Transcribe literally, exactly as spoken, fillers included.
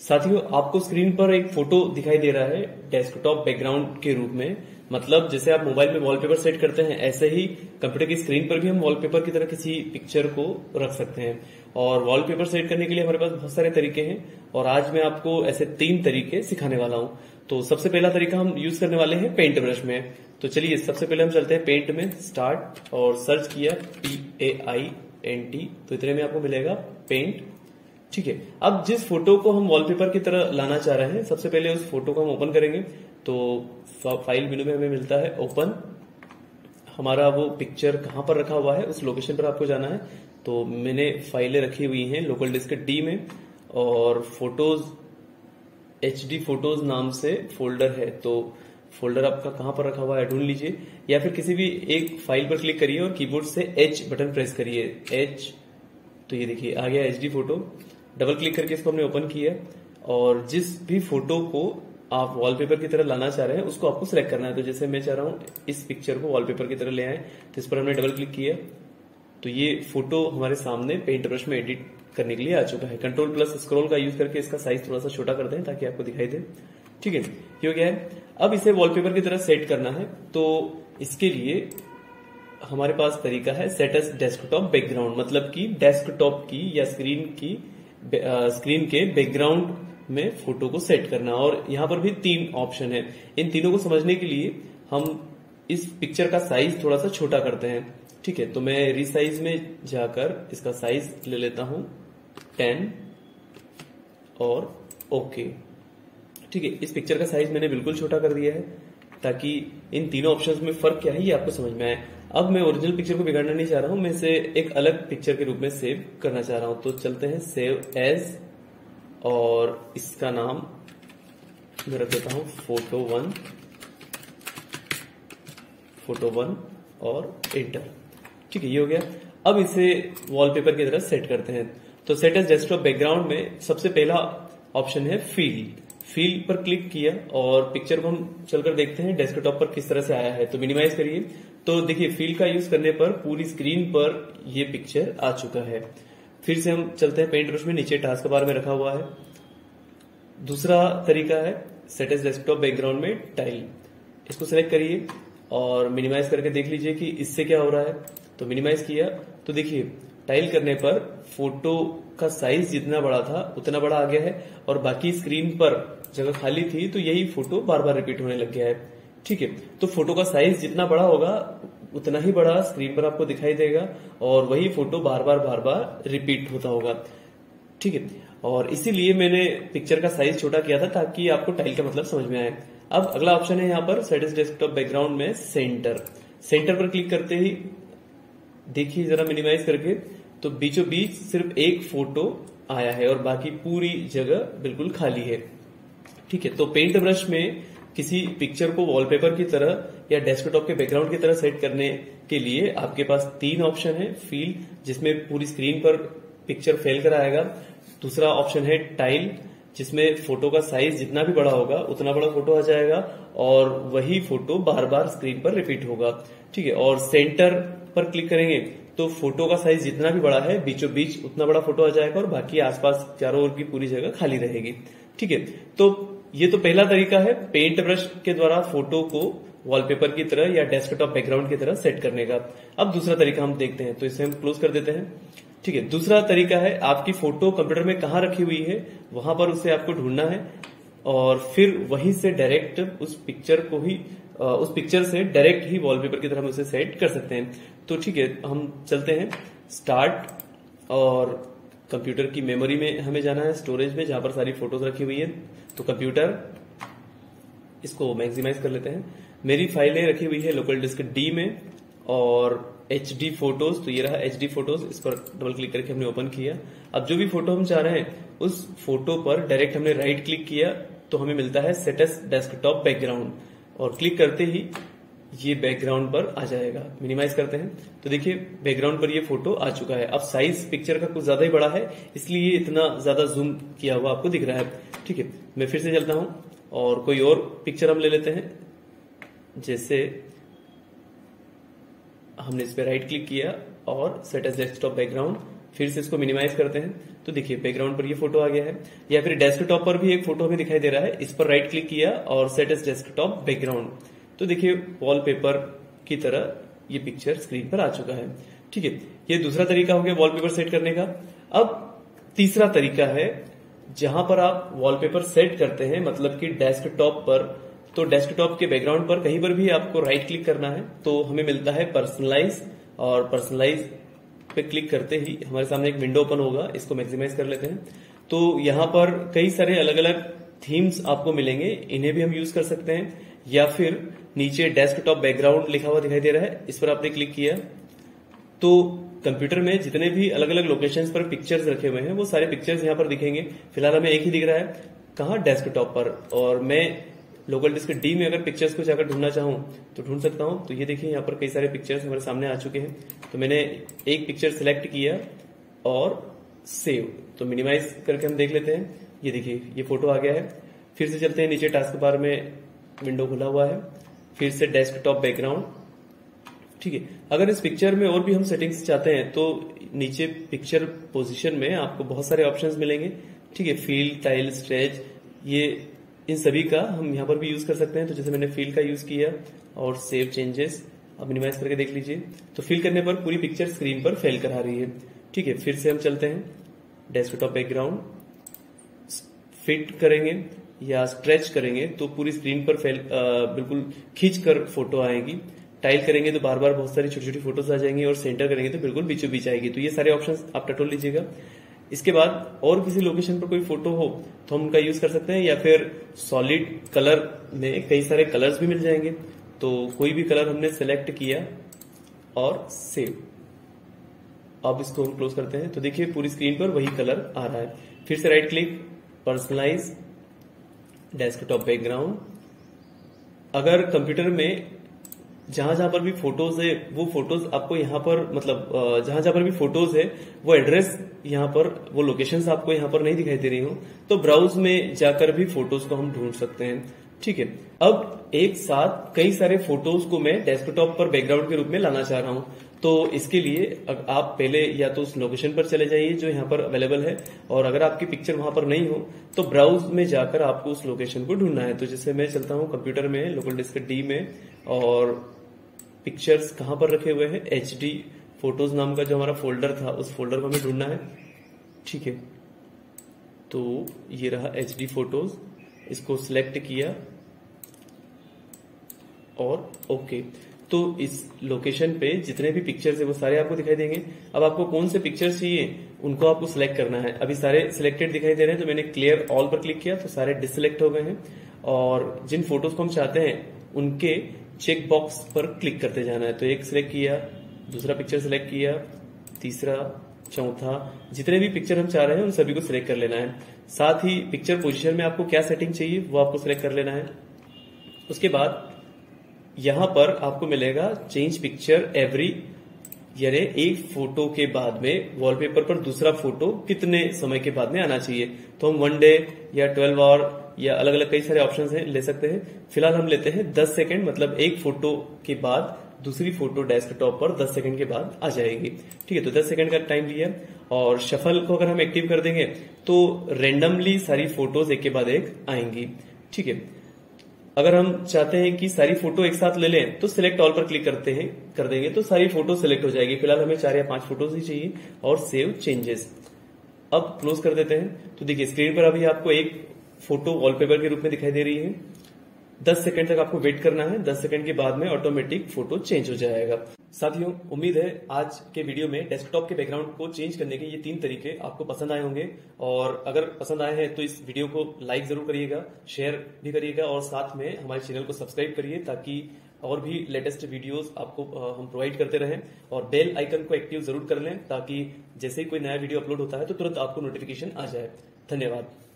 साथियों, आपको स्क्रीन पर एक फोटो दिखाई दे रहा है डेस्कटॉप बैकग्राउंड के रूप में। मतलब जैसे आप मोबाइल में वॉलपेपर सेट करते हैं, ऐसे ही कंप्यूटर की स्क्रीन पर भी हम वॉलपेपर की तरह किसी पिक्चर को रख सकते हैं। और वॉलपेपर सेट करने के लिए हमारे पास बहुत सारे तरीके हैं और आज मैं आपको ऐसे तीन तरीके सिखाने वाला हूं। तो सबसे पहला तरीका हम यूज करने वाले हैं पेंट ब्रश में। तो चलिए सबसे पहले हम चलते हैं पेंट में, स्टार्ट और सर्च किया P A I N T, तो इतने में आपको मिलेगा पेंट। ठीक है, अब जिस फोटो को हम वॉलपेपर की तरह लाना चाह रहे हैं, सबसे पहले उस फोटो को हम ओपन करेंगे। तो फाइल मेनू में हमें मिलता है ओपन। हमारा वो पिक्चर कहां पर रखा हुआ है उस लोकेशन पर आपको जाना है। तो मैंने फाइलें रखी हुई हैं लोकल डिस्क डी में, और फोटोज एच डी फोटोज नाम से फोल्डर है। तो फोल्डर आपका कहां पर रखा हुआ है ढूंढ लीजिए, या फिर किसी भी एक फाइल पर क्लिक करिए और कीबोर्ड से एच बटन प्रेस करिए, एच। तो ये देखिए आ गया एच डी फोटो। डबल क्लिक करके इसको हमने ओपन किया और जिस भी फोटो को आप वॉलपेपर की तरह लाना चाह रहे हैं उसको आपको सिलेक्ट करना है। तो जैसे मैं चाह रहा हूं इस पिक्चर को वॉलपेपर की तरह ले आए, तो इस पर हमने डबल क्लिक किया तो ये फोटो हमारे सामने पेंट ब्रश में एडिट करने के लिए आ चुका है। कंट्रोल प्लस स्क्रॉल का यूज करके इसका साइज थोड़ा सा छोटा कर दें ताकि आपको दिखाई दे। ठीक है, ये हो गया है। अब इसे वॉलपेपर की तरह सेट करना है, तो इसके लिए हमारे पास तरीका है सेट एज डेस्कटॉप बैकग्राउंड। मतलब कि डेस्कटॉप की या स्क्रीन की स्क्रीन के बैकग्राउंड में फोटो को सेट करना। और यहां पर भी तीन ऑप्शन है। इन तीनों को समझने के लिए हम इस पिक्चर का साइज थोड़ा सा छोटा करते हैं। ठीक है, तो मैं रीसाइज में जाकर इसका साइज ले लेता हूं टेन और ओके। ठीक है, इस पिक्चर का साइज मैंने बिल्कुल छोटा कर दिया है ताकि इन तीनों ऑप्शंस में फर्क क्या है ये आपको समझ में आए। अब मैं ओरिजिनल पिक्चर को बिगाड़ना नहीं चाह रहा हूं, मैं इसे एक अलग पिक्चर के रूप में सेव करना चाह रहा हूं। तो चलते हैं सेव एज, और इसका नाम मैं रख देता हूं फोटो वन, फोटो वन और एंटर। ठीक है, ये हो गया। अब इसे वॉलपेपर की तरह सेट करते हैं। तो सेट एज डेस्कटॉप बैकग्राउंड में सबसे पहला ऑप्शन है फील। फील पर क्लिक किया और पिक्चर को हम चलकर देखते हैं डेस्कटॉप पर किस तरह से आया है। तो मिनिमाइज करिए, तो देखिए फील का यूज करने पर पूरी स्क्रीन पर ये पिक्चर आ चुका है। फिर से हम चलते हैं पेंट ब्रश में, नीचे टास्क बार में रखा हुआ है। दूसरा तरीका है सेट एज डेस्कटॉप बैकग्राउंड में टाइल। इसको सिलेक्ट करिए और मिनिमाइज करके देख लीजिए कि इससे क्या हो रहा है। तो मिनिमाइज किया तो देखिए टाइल करने पर फोटो का साइज जितना बड़ा था उतना बड़ा आ गया है, और बाकी स्क्रीन पर जगह खाली थी तो यही फोटो बार बार रिपीट होने लग गया है। ठीक है, तो फोटो का साइज जितना बड़ा होगा उतना ही बड़ा स्क्रीन पर आपको दिखाई देगा और वही फोटो बार बार बार बार रिपीट होता होगा। ठीक है, और इसीलिए मैंने पिक्चर का साइज छोटा किया था ताकि आपको टाइल का मतलब समझ में आए। अब अगला ऑप्शन है यहाँ पर सेट एज डेस्कटॉप बैकग्राउंड में सेंटर। सेंटर पर क्लिक करते ही देखिए जरा मिनिमाइज करके, तो बीचों बीच सिर्फ एक फोटो आया है और बाकी पूरी जगह बिल्कुल खाली है। ठीक है, तो पेंट ब्रश में किसी पिक्चर को वॉलपेपर की तरह या डेस्कटॉप के बैकग्राउंड की तरह सेट करने के लिए आपके पास तीन ऑप्शन है। फील, जिसमें पूरी स्क्रीन पर पिक्चर फैल कर आएगा। दूसरा ऑप्शन है टाइल, जिसमें फोटो का साइज जितना भी बड़ा होगा उतना बड़ा फोटो आ जाएगा और वही फोटो बार बार स्क्रीन पर रिपीट होगा। ठीक है, और सेंटर पर क्लिक करेंगे तो फोटो का साइज जितना भी बड़ा है बीचों बीच उतना बड़ा फोटो आ जाएगा और बाकी आसपास चारों ओर की पूरी जगह खाली रहेगी। ठीक है, तो ये तो पहला तरीका है पेंट ब्रश के द्वारा फोटो को वॉलपेपर की तरह या डेस्कटॉप बैकग्राउंड की तरह सेट करने का। अब दूसरा तरीका हम देखते हैं, तो इसे हम क्लोज कर देते हैं। ठीक है, दूसरा तरीका है आपकी फोटो कंप्यूटर में कहाँ रखी हुई है वहां पर उसे आपको ढूंढना है और फिर वहीं से डायरेक्ट उस पिक्चर को ही उस पिक्चर से डायरेक्ट ही वॉलपेपर की तरह हम उसे सेट कर सकते हैं। तो ठीक है, हम चलते हैं स्टार्ट और कंप्यूटर की मेमोरी में हमें जाना है, स्टोरेज में जहां पर सारी फोटोज रखी हुई है। तो कंप्यूटर, इसको मैक्सिमाइज कर लेते हैं। मेरी फाइलें रखी हुई है लोकल डिस्क डी में और एच डी फोटोज, तो ये रहा एच डी फोटोज। इस पर डबल क्लिक करके हमने ओपन किया। अब जो भी फोटो हम चाह रहे हैं उस फोटो पर डायरेक्ट हमने राइट क्लिक किया तो हमें मिलता है सेट एज डेस्कटॉप बैकग्राउंड, और क्लिक करते ही ये बैकग्राउंड पर आ जाएगा। मिनिमाइज करते हैं तो देखिए बैकग्राउंड पर ये फोटो आ चुका है। अब साइज पिक्चर का कुछ ज्यादा ही बड़ा है इसलिए इतना ज्यादा जूम किया हुआ आपको दिख रहा है। ठीक है, मैं फिर से चलता हूं और कोई और पिक्चर हम ले लेते हैं। जैसे हमने इस पे राइट क्लिक किया और सेट एज डेस्कटॉप बैकग्राउंड, फिर से इसको मिनिमाइज करते हैं तो तो देखिए बैकग्राउंड पर ये फोटो आ गया है, या फिर डेस्कटॉप पर भी एक फोटो हमें दिखाई दे रहा है, इस पर राइट क्लिक किया और सेट एज डेस्कटॉप बैकग्राउंड, तो देखिए वॉलपेपर की तरह ये पिक्चर स्क्रीन पर आ चुका है। ठीक है, ये दूसरा तरीका हो गया वॉलपेपर सेट करने का। अब तीसरा तरीका है जहां पर आप वॉलपेपर सेट करते हैं, मतलब कि डेस्कटॉप पर, तो डेस्कटॉप के बैकग्राउंड पर कहीं पर भी आपको राइट क्लिक करना है तो हमें मिलता है पर्सनलाइज, और पर्सनलाइज पे क्लिक करते ही हमारे सामने एक विंडो ओपन होगा। इसको मैक्सिमाइज कर लेते हैं। तो यहां पर कई सारे अलग अलग थीम्स आपको मिलेंगे, इन्हें भी हम यूज कर सकते हैं, या फिर नीचे डेस्कटॉप बैकग्राउंड लिखा हुआ दिखाई दे रहा है, इस पर आपने क्लिक किया तो कंप्यूटर में जितने भी अलग अलग लोकेशंस पर पिक्चर्स रखे हुए हैं वो सारे पिक्चर्स यहाँ पर दिखेंगे। फिलहाल हमें एक ही दिख रहा है, कहाँ, डेस्कटॉप पर, और मैं लोकल डिस्क डी में अगर पिक्चर्स को जाकर ढूंढना चाहूं तो ढूंढ सकता हूं। तो ये देखिए यहाँ पर कई सारे पिक्चर्स हमारे सामने आ चुके हैं। तो मैंने एक पिक्चर सिलेक्ट किया और सेव, तो मिनिमाइज करके हम देख लेते हैं। ये देखिए ये फोटो आ गया है। फिर से चलते हैं, नीचे टास्क बार में विंडो खुला हुआ है, फिर से डेस्कटॉप बैकग्राउंड। ठीक है, अगर इस पिक्चर में और भी हम सेटिंग्स चाहते हैं तो नीचे पिक्चर पोजीशन में आपको बहुत सारे ऑप्शंस मिलेंगे। ठीक है, फील, टाइल, स्ट्रेच, ये इन सभी का हम यहाँ पर भी यूज कर सकते हैं। तो जैसे मैंने फील का यूज किया और सेव चेंजेस, अब मिनिमाइज करके देख लीजिए तो फील करने पर पूरी पिक्चर स्क्रीन पर फेल करा रही है। ठीक है, फिर से हम चलते हैं, डेस्कटॉप बैकग्राउंड फिट करेंगे या स्ट्रेच करेंगे तो पूरी स्क्रीन पर फेल बिल्कुल खींच कर फोटो आएगी। टाइल करेंगे तो बार बार बहुत सारी छोटी छोटी फोटोज आ जाएंगी, और सेंटर करेंगे तो बिल्कुल बीचों बीच आएगी। तो ये सारे ऑप्शंस आप टटोल लीजिएगा। इसके बाद और किसी लोकेशन पर कोई फोटो हो तो हम उनका यूज कर सकते हैं, या फिर सॉलिड कलर में कई सारे कलर्स भी मिल जाएंगे। तो कोई भी कलर हमने सेलेक्ट किया और सेव, अब इसको हम क्लोज करते हैं तो देखिए पूरी स्क्रीन पर वही कलर आ रहा है। फिर से right click, personalise, desktop background. अगर कंप्यूटर में जहां जहां पर भी फोटोज है वो फोटोज आपको यहाँ पर, मतलब जहां जहां पर भी फोटोज है वो एड्रेस यहाँ पर, वो लोकेशंस आपको यहाँ पर नहीं दिखाई दे रही हो तो ब्राउज में जाकर भी फोटोज को हम ढूंढ सकते हैं। ठीक है, अब एक साथ कई सारे फोटोज को मैं डेस्कटॉप पर बैकग्राउंड के रूप में लाना चाह रहा हूं, तो इसके लिए आप पहले या तो उस लोकेशन पर चले जाइए जो यहाँ पर अवेलेबल है, और अगर आपकी पिक्चर वहां पर नहीं हो तो ब्राउज में जाकर आपको उस लोकेशन को ढूंढना है। तो जैसे मैं चलता हूँ कंप्यूटर में, लोकल डिस्क डी में, और पिक्चर्स कहां पर रखे हुए हैं, एच डी फोटोज नाम का जो हमारा फोल्डर था उस फोल्डर को हमें ढूंढना है। ठीक है, तो ये रहा एच डी फोटोज, इसको सिलेक्ट किया और ओके। तो इस लोकेशन पे जितने भी पिक्चर्स है वो सारे आपको दिखाई देंगे। अब आपको कौन से पिक्चर्स चाहिए उनको आपको सिलेक्ट करना है। अभी सारे सिलेक्टेड दिखाई दे रहे हैं तो मैंने क्लियर ऑल पर क्लिक किया तो सारे डिससिलेक्ट हो गए हैं, और जिन फोटोज को हम चाहते हैं उनके चेक बॉक्स पर क्लिक करते जाना है। तो एक सिलेक्ट किया, दूसरा पिक्चर सिलेक्ट किया, तीसरा, चौथा, जितने भी पिक्चर हम चाह रहे हैं उन सभी को सिलेक्ट कर लेना है। साथ ही पिक्चर पोजीशन में आपको क्या सेटिंग चाहिए वो आपको सिलेक्ट कर लेना है। उसके बाद यहां पर आपको मिलेगा चेंज पिक्चर एवरी, यानी एक फोटो के बाद में वॉलपेपर पर दूसरा फोटो कितने समय के बाद में आना चाहिए। तो हम वन डे या ट्वेल्व आवर या अलग अलग कई सारे ऑप्शंस हैं, ले सकते हैं। फिलहाल हम लेते हैं दस सेकंड, मतलब एक फोटो के बाद दूसरी फोटो डेस्कटॉप पर दस सेकंड के बाद आ जाएगी। ठीक है, तो दस सेकंड का टाइम लिया, और शफल को अगर हम एक्टिव कर देंगे तो रेंडमली सारी फोटोज एक के बाद एक आएंगी। ठीक है, अगर हम चाहते हैं कि सारी फोटो एक साथ ले लें तो सिलेक्ट ऑल पर क्लिक करते हैं कर देंगे तो सारी फोटो सिलेक्ट हो जाएगी। फिलहाल हमें चार या पांच फोटोज ही चाहिए, और सेव चेंजेस, अब क्लोज कर देते हैं। तो देखिए स्क्रीन पर अभी आपको एक फोटो वॉलपेपर के रूप में दिखाई दे रही है। दस सेकंड तक आपको वेट करना है, दस सेकंड के बाद में ऑटोमेटिक फोटो चेंज हो जाएगा। साथियों, उम्मीद है आज के वीडियो में डेस्कटॉप के बैकग्राउंड को चेंज करने के ये तीन तरीके आपको पसंद आए होंगे, और अगर पसंद आए हैं तो इस वीडियो को लाइक जरूर करिएगा, शेयर भी करिएगा, और साथ में हमारे चैनल को सब्सक्राइब करिए ताकि और भी लेटेस्ट वीडियोस आपको हम प्रोवाइड करते रहें, और बेल आइकन को एक्टिव जरूर कर लें ताकि जैसे ही कोई नया वीडियो अपलोड होता है तो तुरंत आपको नोटिफिकेशन आ जाए। धन्यवाद।